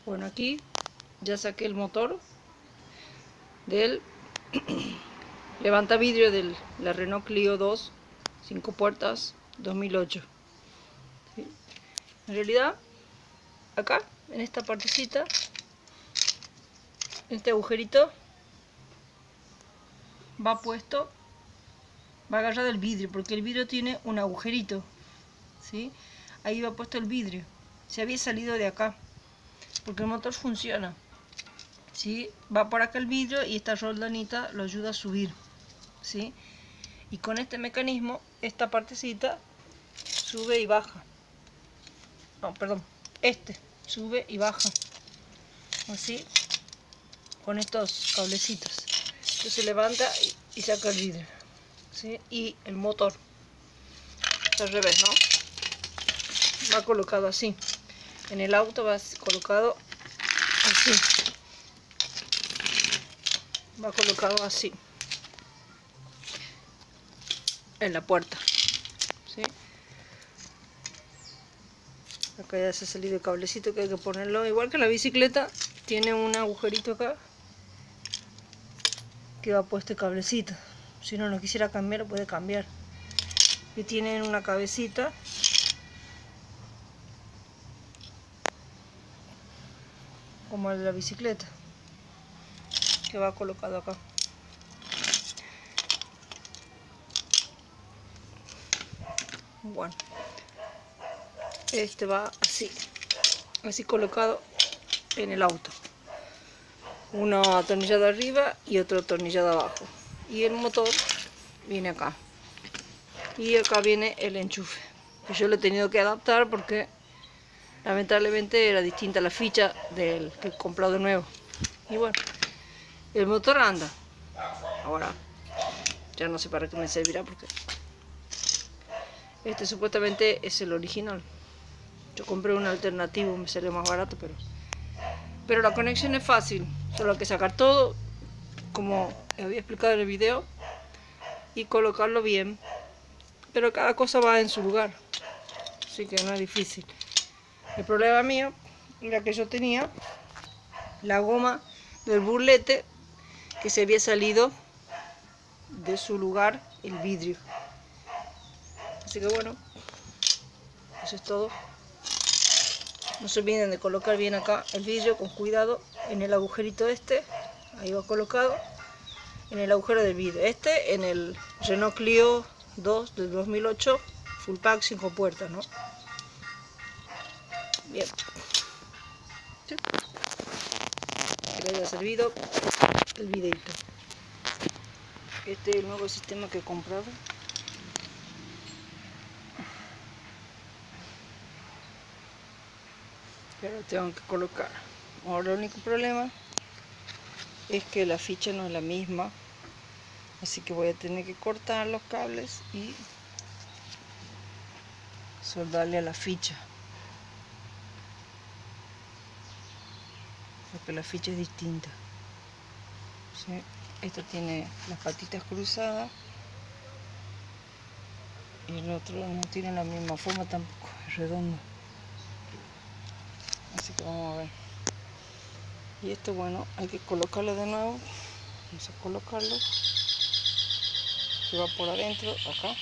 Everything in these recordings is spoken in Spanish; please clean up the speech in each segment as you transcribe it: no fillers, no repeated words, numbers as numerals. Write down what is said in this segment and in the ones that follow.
Bueno, aquí ya saqué el motor del levanta vidrio de la Renault Clio 2, 5 puertas, 2008. ¿Sí? En realidad, acá, en esta partecita, este agujerito va puesto, va agarrado el vidrio, porque el vidrio tiene un agujerito, ¿sí? Ahí va puesto el vidrio. Se había salido de acá, porque el motor funciona, ¿sí? Va por acá el vidrio y esta roldanita lo ayuda a subir, ¿sí? Y con este mecanismo, esta partecita sube y baja. No, perdón, sube y baja, así, con estos cablecitos. Entonces se levanta y saca el vidrio, ¿sí? Y el motor al revés, ¿no? Va colocado así. En el auto va colocado así. Va colocado así. En la puerta, ¿sí? Acá ya se ha salido el cablecito que hay que ponerlo. Igual que la bicicleta, tiene un agujerito acá que va puesto el cablecito. Si uno no quisiera cambiar, lo puede cambiar. Y tienen una cabecita como el de la bicicleta, que va colocado acá. Bueno, este va así colocado en el auto. Uno atornillado arriba y otro atornillado abajo. Y el motor viene acá. Y acá viene el enchufe, que yo lo he tenido que adaptar porque lamentablemente era distinta la ficha del que he comprado de nuevo. Y bueno, el motor anda. Ahora ya no sé para qué me servirá, porque este supuestamente es el original. Yo compré un alternativo, me salió más barato, pero la conexión es fácil. Solo hay que sacar todo, como había explicado en el video, y colocarlo bien. Pero cada cosa va en su lugar, así que no es difícil. El problema mío era que yo tenía la goma del burlete que se había salido de su lugar, el vidrio. Así que bueno, eso es todo. No se olviden de colocar bien acá el vidrio con cuidado en el agujerito este. Ahí va colocado en el agujero del vidrio. Este en el Renault Clio 2 del 2008, full pack, 5 puertas, ¿no? Bien. Sí. Que le haya servido el videito. Este es el nuevo sistema que he comprado. Pero tengo que colocar. Ahora el único problema es que la ficha no es la misma, así que voy a tener que cortar los cables y soldarle a la ficha, porque la ficha es distinta, ¿sí? Esto tiene las patitas cruzadas y el otro no tiene la misma forma tampoco, es redondo. Así que vamos a ver. Y esto, bueno, hay que colocarlo de nuevo. Vamos a colocarlo, que va por adentro acá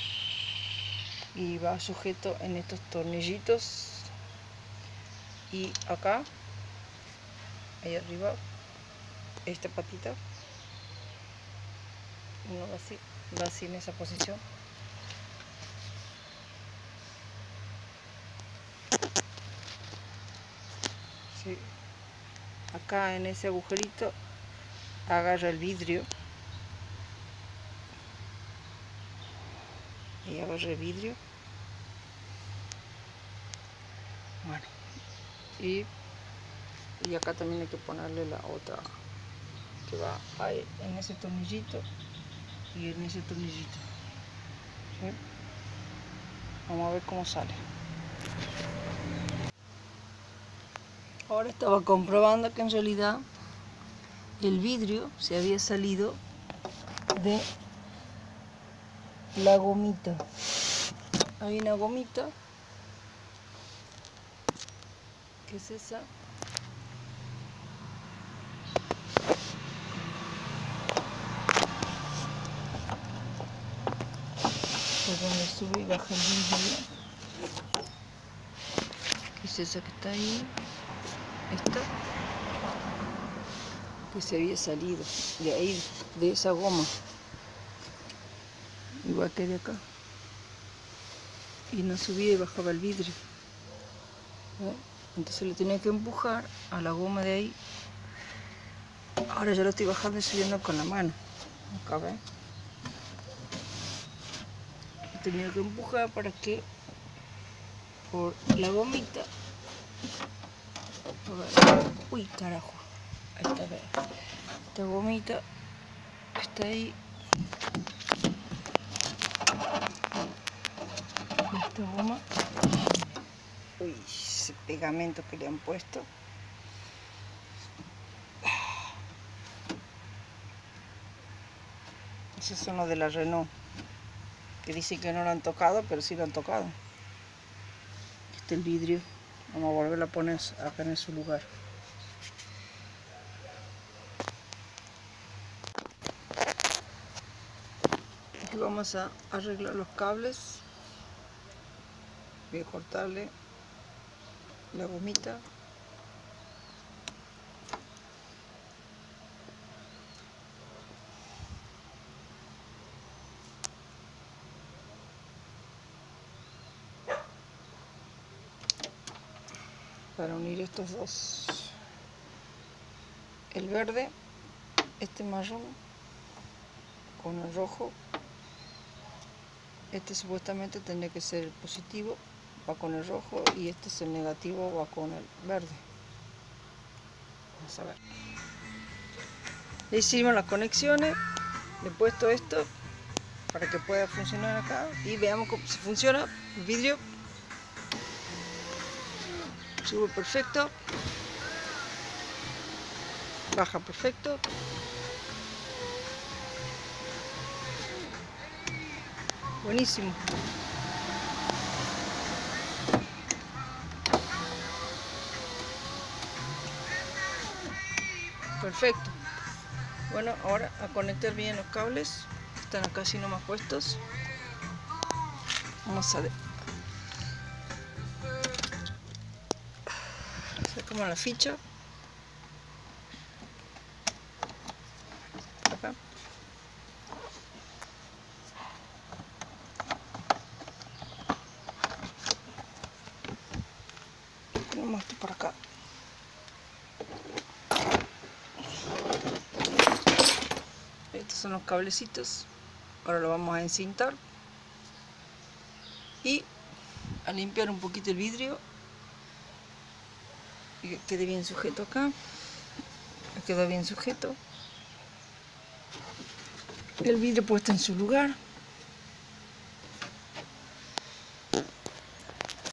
y va sujeto en estos tornillitos. Y acá, ahí arriba, esta patita, uno va así en esa posición. Sí. Acá en ese agujerito agarra el vidrio y agarra el vidrio. Bueno, y acá también hay que ponerle la otra que va ahí, en ese tornillito y en ese tornillito, ¿sí? Vamos a ver cómo sale. Ahora estaba comprobando que en realidad el vidrio se había salido de la gomita. Hay una gomita que es esa, Por donde sube y baja el vidrio, que es esa que está ahí, esta, que se había salido de ahí, de esa goma, igual que de acá, y no subía y bajaba el vidrio. Entonces le tenía que empujar a la goma de ahí. Ahora ya lo estoy bajando y subiendo con la mano. Acá ven. Tenía que empujar para que por la gomita. Uy, carajo. Ahí está, ve. Esta gomita está ahí. Esta goma. Uy, ese pegamento que le han puesto. Esos son los de la Renault, que dicen que no lo han tocado, pero sí lo han tocado. Este es el vidrio. Vamos a volverlo a poner acá en su lugar. Aquí vamos a arreglar los cables. Voy a cortarle la gomita. Para unir estos dos, el verde, este marrón con el rojo. Este supuestamente tendría que ser el positivo, va con el rojo, y este es el negativo, va con el verde. Vamos a ver. Le hicimos las conexiones, le he puesto esto para que pueda funcionar acá y veamos cómo se funciona el vidrio. Sube perfecto, baja perfecto. Buenísimo. Perfecto. Bueno, ahora a conectar bien los cables, están acá así nomás puestos. Vamos a ver. Sacamos la ficha. Acá. Tenemos esto por acá. Estos son los cablecitos. Ahora lo vamos a encintar y a limpiar un poquito el vidrio y que quede bien sujeto acá. Queda bien sujeto. El vidrio puesto en su lugar.